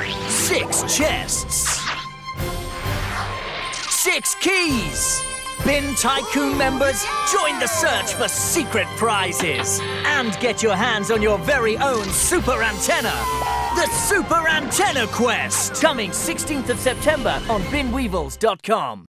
6 chests. 6 keys. Bin Tycoon members, join the search for secret prizes and get your hands on your very own super antenna. The Super Antenna Quest, coming 16th of September on binweevils.com.